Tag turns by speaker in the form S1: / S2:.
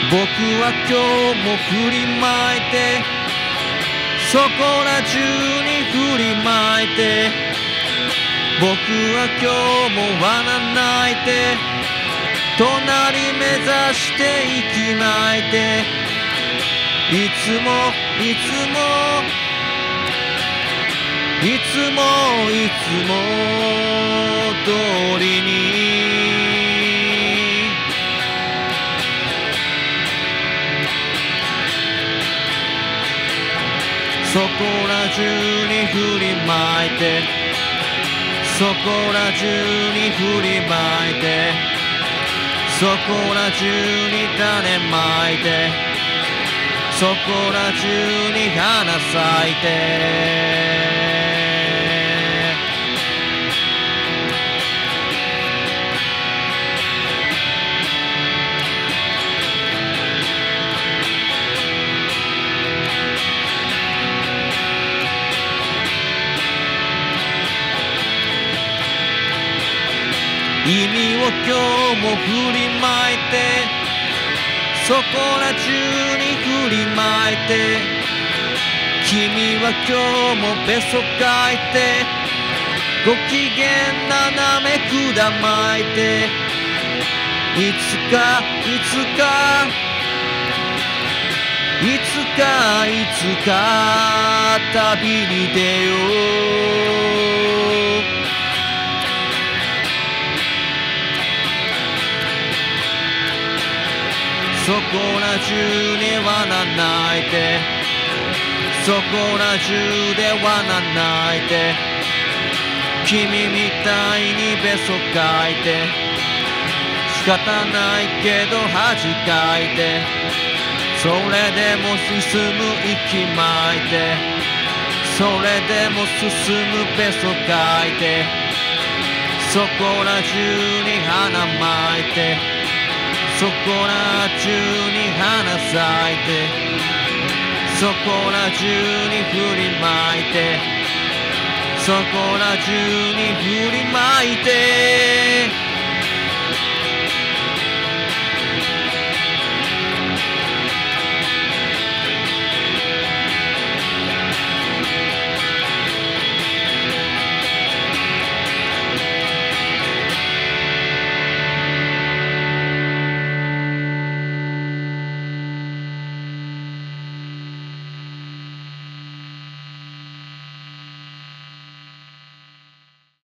S1: 僕は今日も振りまいて、そこら中に振りまいて、僕は今日も罠泣いて、隣目指して息巻いて、いつもいつもいつもいつも通りにそこら中に振りまいて、そこら中に振りまいて、そこら中に種まいて、そこら中に花咲いて、意味を今日も振りまいて、そこら中に振りまいて、君は今日もべそかいて、ご機嫌斜め管巻いて、いつかいつかいつかいつか旅に出よう。そこら中に罠泣いて、そこら中で罠泣いて、君みたいにべそかいて、仕方ないけど恥かいて、それでも進む息巻いて、それでも進むべそかいて、そこら中に花巻いて、そこら中に花咲いて、そこら中に振りまいて、そこら中に振りまいて